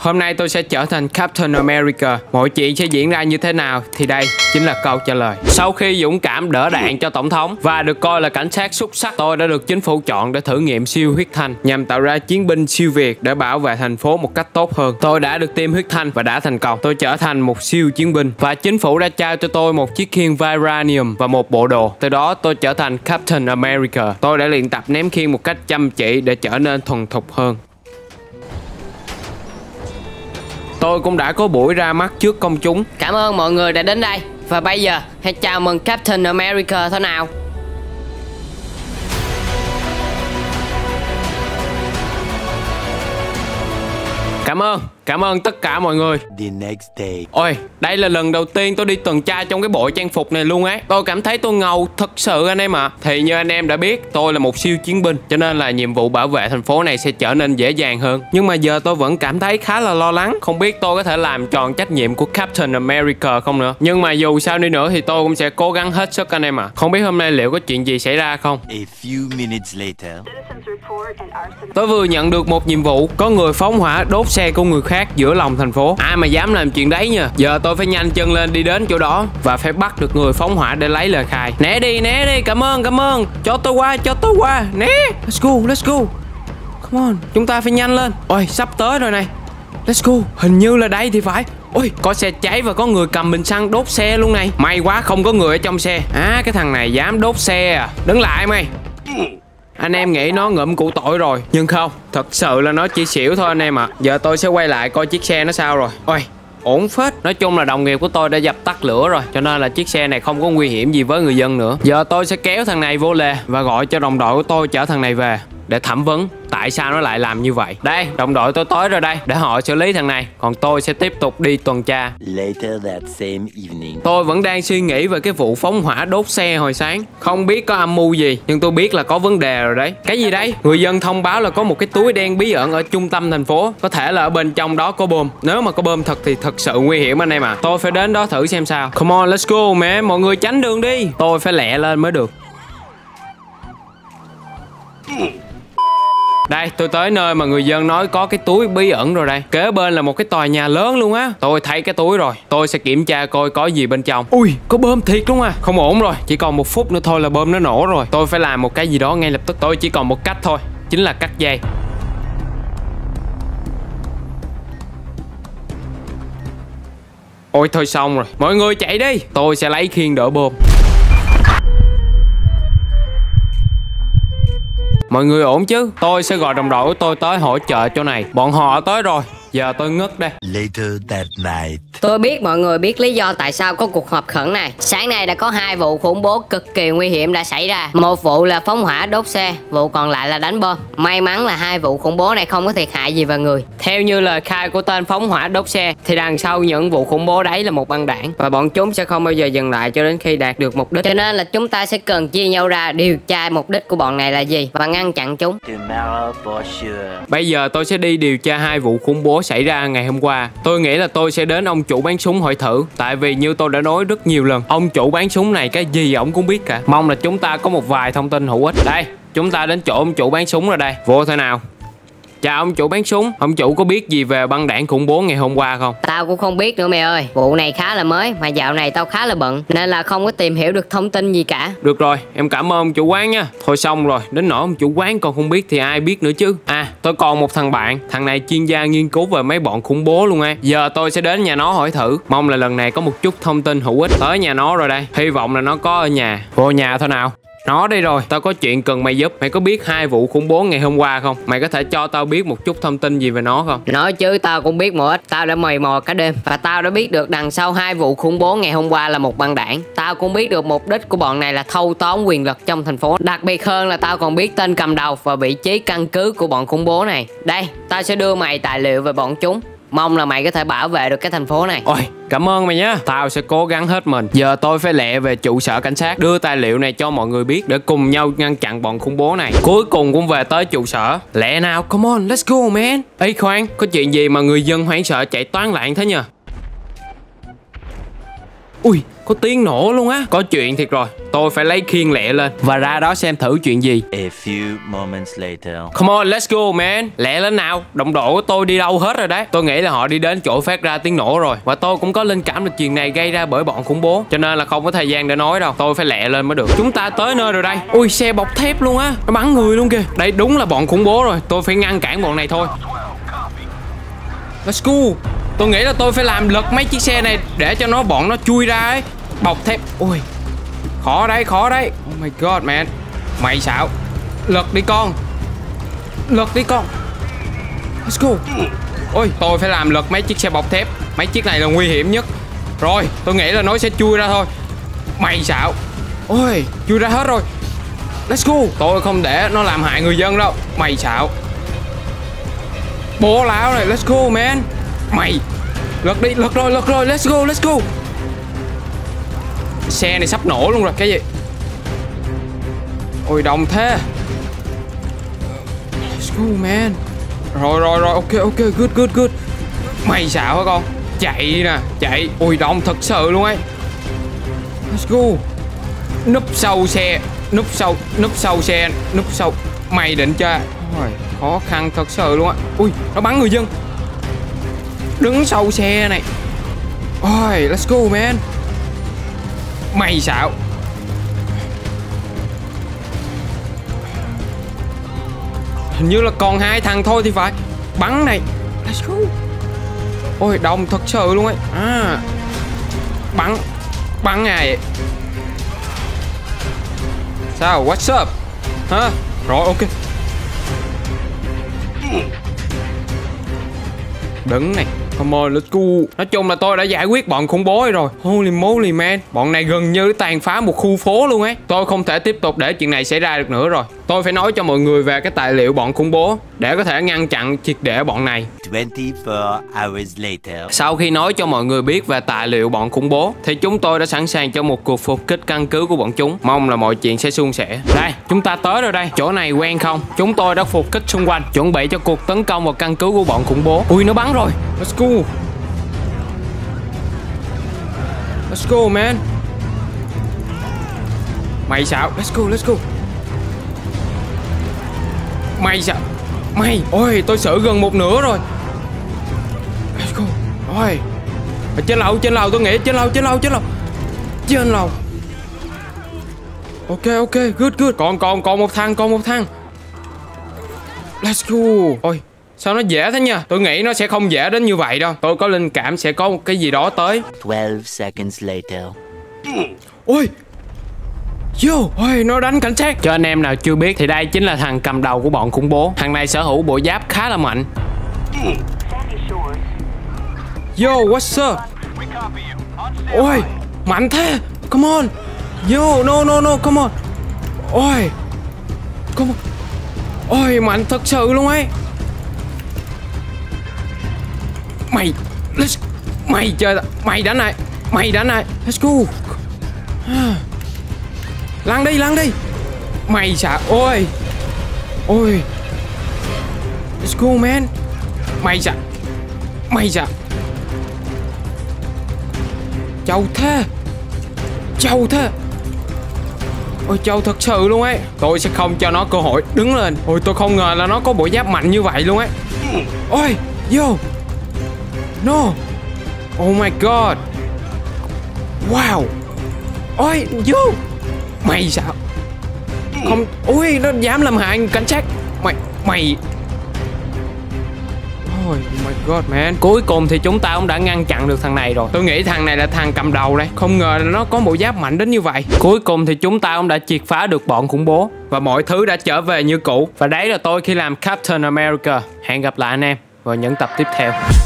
Hôm nay tôi sẽ trở thành Captain America. Mọi chuyện sẽ diễn ra như thế nào thì đây chính là câu trả lời. Sau khi dũng cảm đỡ đạn cho tổng thống và được coi là cảnh sát xuất sắc, tôi đã được chính phủ chọn để thử nghiệm siêu huyết thanh nhằm tạo ra chiến binh siêu việt để bảo vệ thành phố một cách tốt hơn. Tôi đã được tiêm huyết thanh và đã thành công. Tôi trở thành một siêu chiến binh và chính phủ đã trao cho tôi một chiếc khiên vibranium và một bộ đồ. Từ đó tôi trở thành Captain America. Tôi đã luyện tập ném khiên một cách chăm chỉ để trở nên thuần thục hơn. Tôi cũng đã có buổi ra mắt trước công chúng. Cảm ơn mọi người đã đến đây. Và bây giờ hãy chào mừng Captain America thôi nào. Cảm ơn tất cả mọi người. The next day. Ôi, đây là lần đầu tiên tôi đi tuần tra trong cái bộ trang phục này luôn á. Tôi cảm thấy tôi ngầu thật sự anh em ạ. Thì như anh em đã biết, tôi là một siêu chiến binh, cho nên là nhiệm vụ bảo vệ thành phố này sẽ trở nên dễ dàng hơn. Nhưng mà giờ tôi vẫn cảm thấy khá là lo lắng, không biết tôi có thể làm tròn trách nhiệm của Captain America không nữa. Nhưng mà dù sao đi nữa thì tôi cũng sẽ cố gắng hết sức anh em ạ. Không biết hôm nay liệu có chuyện gì xảy ra không? A few minutes later. Tôi vừa nhận được một nhiệm vụ, có người phóng hỏa đốt xe của người khác giữa lòng thành phố. Ai mà dám làm chuyện đấy nha. Giờ tôi phải nhanh chân lên đi đến chỗ đó và phải bắt được người phóng hỏa để lấy lời khai. Né đi, cảm ơn. Cho tôi qua, né. Let's go. Come on, chúng ta phải nhanh lên. Ôi, sắp tới rồi này. Let's go, hình như là đây thì phải. Ôi, có xe cháy và có người cầm bình xăng đốt xe luôn này. May quá không có người ở trong xe. À, cái thằng này dám đốt xe à. Đứng lại mày. Anh em nghĩ nó ngụm củ tỏi rồi, nhưng không, thật sự là nó chỉ xỉu thôi anh em ạ. Giờ tôi sẽ quay lại coi chiếc xe nó sao rồi. Ôi, ổn phết. Nói chung là đồng nghiệp của tôi đã dập tắt lửa rồi, cho nên là chiếc xe này không có nguy hiểm gì với người dân nữa. Giờ tôi sẽ kéo thằng này vô lề và gọi cho đồng đội của tôi chở thằng này về để thẩm vấn tại sao nó lại làm như vậy. Đây, đồng đội tôi tới rồi đây, để họ xử lý thằng này, còn tôi sẽ tiếp tục đi tuần tra. Later that same evening. Tôi vẫn đang suy nghĩ về cái vụ phóng hỏa đốt xe hồi sáng. Không biết có âm mưu gì, nhưng tôi biết là có vấn đề rồi đấy. Cái gì đấy? Người dân thông báo là có một cái túi đen bí ẩn ở trung tâm thành phố. Có thể là ở bên trong đó có bom. Nếu mà có bom thật thì thật sự nguy hiểm anh em à. Tôi phải đến đó thử xem sao. Come on, let's go mẹ. Mọi người tránh đường đi. Tôi phải lẹ lên mới được. Đây, tôi tới nơi mà người dân nói có cái túi bí ẩn rồi đây. Kế bên là một cái tòa nhà lớn luôn á. Tôi thấy cái túi rồi. Tôi sẽ kiểm tra coi có gì bên trong. Ui, có bom thiệt luôn à. Không ổn rồi, chỉ còn 1 phút nữa thôi là bom nó nổ rồi. Tôi phải làm một cái gì đó ngay lập tức. Tôi chỉ còn một cách thôi, chính là cắt dây. Ôi thôi xong rồi. Mọi người chạy đi. Tôi sẽ lấy khiên đỡ bom. Mọi người ổn chứ? Tôi sẽ gọi đồng đội của tôi tới hỗ trợ chỗ này. Bọn họ tới rồi. Giờ tôi ngất đây. Later that night. Tôi biết mọi người biết lý do tại sao có cuộc họp khẩn này. Sáng nay đã có 2 vụ khủng bố cực kỳ nguy hiểm đã xảy ra. Một vụ là phóng hỏa đốt xe, vụ còn lại là đánh bom. May mắn là 2 vụ khủng bố này không có thiệt hại gì vào người. Theo như lời khai của tên phóng hỏa đốt xe thì đằng sau những vụ khủng bố đấy là một băng đảng và bọn chúng sẽ không bao giờ dừng lại cho đến khi đạt được mục đích. Cho nên là chúng ta sẽ cần chia nhau ra điều tra mục đích của bọn này là gì và ngăn chặn chúng. Tomorrow for sure. Bây giờ tôi sẽ đi điều tra 2 vụ khủng bố xảy ra ngày hôm qua. Tôi nghĩ là tôi sẽ đến ông chủ bán súng hỏi thử. Tại vì như tôi đã nói rất nhiều lần, ông chủ bán súng này cái gì ổng cũng biết cả. Mong là chúng ta có một vài thông tin hữu ích. Đây, chúng ta đến chỗ ông chủ bán súng rồi đây. Vô thôi nào. Chào ông chủ bán súng. Ông chủ có biết gì về băng đảng khủng bố ngày hôm qua không? Tao cũng không biết nữa mày ơi. Vụ này khá là mới mà dạo này tao khá là bận nên là không có tìm hiểu được thông tin gì cả. Được rồi, em cảm ơn ông chủ quán nha. Thôi xong rồi, đến nỗi ông chủ quán còn không biết thì ai biết nữa chứ. À, tôi còn một thằng bạn. Thằng này chuyên gia nghiên cứu về mấy bọn khủng bố luôn á. Giờ tôi sẽ đến nhà nó hỏi thử. Mong là lần này có một chút thông tin hữu ích. Tới nhà nó rồi đây. Hy vọng là nó có ở nhà. Vô nhà thôi nào. Nó đây rồi, tao có chuyện cần mày giúp. Mày có biết 2 vụ khủng bố ngày hôm qua không? Mày có thể cho tao biết một chút thông tin gì về nó không? Nói chứ tao cũng biết một ít. Tao đã mày mò cả đêm và tao đã biết được đằng sau 2 vụ khủng bố ngày hôm qua là một băng đảng. Tao cũng biết được mục đích của bọn này là thâu tóm quyền lực trong thành phố. Đặc biệt hơn là tao còn biết tên cầm đầu và vị trí căn cứ của bọn khủng bố này. Đây, tao sẽ đưa mày tài liệu về bọn chúng. Mong là mày có thể bảo vệ được cái thành phố này. Ôi, cảm ơn mày nhé. Tao sẽ cố gắng hết mình. Giờ tôi phải lẹ về trụ sở cảnh sát, đưa tài liệu này cho mọi người biết để cùng nhau ngăn chặn bọn khủng bố này. Cuối cùng cũng về tới trụ sở. Lẹ nào, come on, let's go man. Ê khoan, có chuyện gì mà người dân hoảng sợ chạy toán loạn thế nhờ? Ui, Có tiếng nổ luôn á. Có chuyện thiệt rồi. Tôi phải lấy khiên lẹ lên và ra đó xem thử chuyện gì. A few moments later. Come on, let's go man. Lẹ lên nào. Đồng đội của tôi đi đâu hết rồi đấy. Tôi nghĩ là họ đi đến chỗ phát ra tiếng nổ rồi. Và tôi cũng có linh cảm là chuyện này gây ra bởi bọn khủng bố, cho nên là không có thời gian để nói đâu. Tôi phải lẹ lên mới được. Chúng ta tới nơi rồi đây. Ui, xe bọc thép luôn á. Nó bắn người luôn kìa. Đây đúng là bọn khủng bố rồi. Tôi phải ngăn cản bọn này thôi. Let's go. Tôi nghĩ là tôi phải làm lật mấy chiếc xe này để cho bọn nó chui ra ấy. Bọc thép. Ui, khó đấy, khó đấy. Oh my god man. Mày xạo. Lật đi con. Lật đi con. Let's go. Ôi, tôi phải làm lật mấy chiếc xe bọc thép. Mấy chiếc này là nguy hiểm nhất. Rồi, tôi nghĩ là nó sẽ chui ra thôi. Mày xạo. Ôi, chui ra hết rồi. Let's go. Tôi không để nó làm hại người dân đâu. Mày xạo. Bố láo này. Let's go man. Mày. Lật đi, lật rồi, let's go, let's go. Xe này sắp nổ luôn rồi. Cái gì? Ôi đông thế. Let's go man. Rồi, ok, good. Mày xạo hả con? Chạy nè, chạy. Ôi đông thật sự luôn ấy. Let's go. Núp sau xe. Núp sau. Mày định chơi. Ôi, khó khăn thật sự luôn á. Ui, nó bắn người dân. Đứng sau xe này. Ôi, let's go man. Mày xạo. Hình như là còn 2 thằng thôi thì phải. Bắn này. Let's go. Ôi, đông thật sự luôn ấy. À. Bắn ai? Sao? What's up? Hả? Rồi, ok. Đứng này. Come on, let's go. Nói chung là tôi đã giải quyết bọn khủng bố rồi. Holy moly man. Bọn này gần như tàn phá một khu phố luôn ấy. Tôi không thể tiếp tục để chuyện này xảy ra được nữa rồi. Tôi phải nói cho mọi người về cái tài liệu bọn khủng bố để có thể ngăn chặn triệt để bọn này. 24 hours later. Sau khi nói cho mọi người biết về tài liệu bọn khủng bố thì chúng tôi đã sẵn sàng cho một cuộc phục kích căn cứ của bọn chúng. Mong là mọi chuyện sẽ suôn sẻ. Đây, chúng ta tới rồi đây. Chỗ này quen không? Chúng tôi đã phục kích xung quanh, chuẩn bị cho cuộc tấn công vào căn cứ của bọn khủng bố. Ui, nó bắn rồi. Let's go. Let's go man. Mày sao? Let's go. Mày sao? Mày. Ôi, tôi xử gần một nửa rồi. Let's go. Ôi. Ở trên lầu tôi nghĩ trên lầu. Ok, good. Còn một thằng. Let's go. Ôi, sao nó dễ thế nha. Tôi nghĩ nó sẽ không dễ đến như vậy đâu. Tôi có linh cảm sẽ có một cái gì đó tới. 12 seconds later. Ôi. Ôi, nó đánh cảnh sát. Cho anh em nào chưa biết thì đây chính là thằng cầm đầu của bọn khủng bố. Thằng này sở hữu bộ giáp khá là mạnh. Yo, what's up? Ôi, mạnh thế. Come on. Yo, no, come on. Ôi. Come on. Ôi, mạnh thật sự luôn ấy. Mày chơi. Mày đánh này. Let's go. Lăn đi. Mày xả. Ôi. Let's go man. Mày xả. Trâu thế. Ôi, trâu thật sự luôn ấy. Tôi sẽ không cho nó cơ hội đứng lên. Ôi, tôi không ngờ là nó có bộ giáp mạnh như vậy luôn ấy. Ôi, yo. No. Oh my god. Wow. Ôi, yo. Mày sao? Không. Ui, nó dám làm hại cảnh sát. Mày. Oh my god man. Cuối cùng thì chúng ta cũng đã ngăn chặn được thằng này rồi. Tôi nghĩ thằng này là thằng cầm đầu đây. Không ngờ là nó có bộ giáp mạnh đến như vậy. Cuối cùng thì chúng ta cũng đã triệt phá được bọn khủng bố và mọi thứ đã trở về như cũ. Và đấy là tôi khi làm Captain America. Hẹn gặp lại anh em vào những tập tiếp theo.